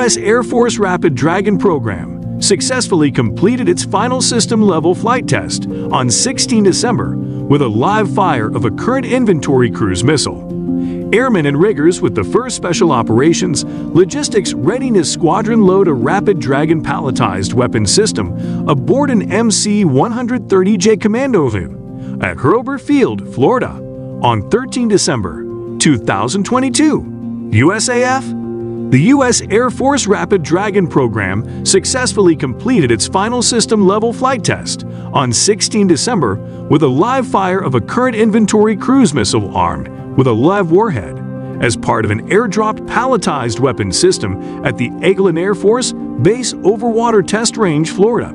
U.S. Air Force Rapid Dragon program successfully completed its final system-level flight test on 16 December with a live fire of a current inventory cruise missile. Airmen and riggers with the 1st Special Operations Logistics Readiness Squadron load a Rapid Dragon palletized weapon system aboard an MC-130J Commando at Hurlburt Field, Florida, on 13 December 2022. USAF? The U.S. Air Force Rapid Dragon program successfully completed its final system-level flight test on 16 December with a live fire of a current inventory cruise missile armed with a live warhead as part of an airdropped palletized weapon system at the Eglin Air Force Base Overwater Test Range, Florida.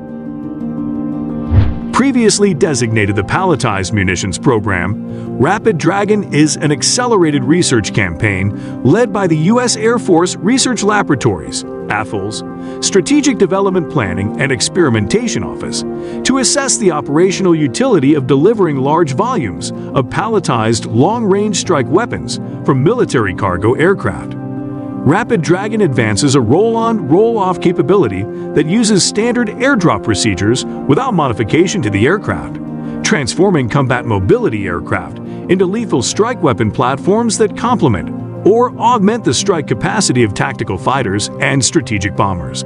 Previously designated the Palletized Munitions Program, Rapid Dragon is an accelerated research campaign led by the U.S. Air Force Research Laboratories (AFL's) Strategic Development Planning and Experimentation Office to assess the operational utility of delivering large volumes of palletized long-range strike weapons from military cargo aircraft. Rapid Dragon advances a roll-on, roll-off capability that uses standard airdrop procedures without modification to the aircraft, transforming combat mobility aircraft into lethal strike weapon platforms that complement or augment the strike capacity of tactical fighters and strategic bombers.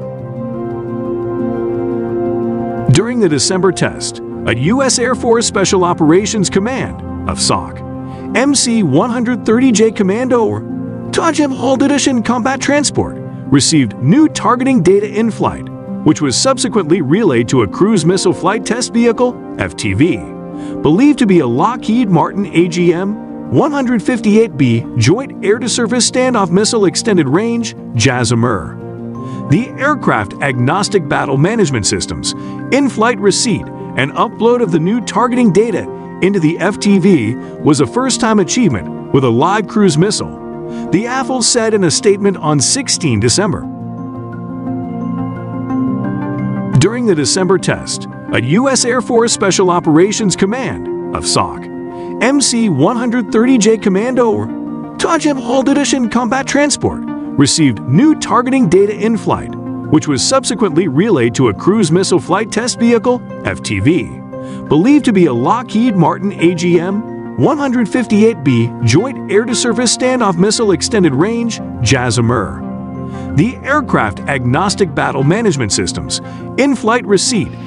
During the December test, a U.S. Air Force Special Operations Command (SOC) MC-130J Commando or Tajim Hold Edition Combat Transport received new targeting data in flight, which was subsequently relayed to a Cruise Missile Flight Test Vehicle (FTV), believed to be a Lockheed Martin AGM-158B Joint Air-to-Surface Standoff Missile Extended Range (JASSM-ER). The Aircraft-Agnostic Battle Management System's in-flight receipt and upload of the new targeting data into the FTV was a first-time achievement with a live cruise missile, the AFL said in a statement on 16 December. During the December test, a U.S. Air Force Special Operations Command (SOC) MC-130J Commando or Tajim Hold Edition Combat Transport received new targeting data in flight, which was subsequently relayed to a Cruise Missile Flight Test Vehicle (FTV), believed to be a Lockheed Martin AGM-158B Joint Air-to-Surface Standoff Missile Extended Range (JASSM-ER). The Aircraft-Agnostic Battle Management System's in-flight receipt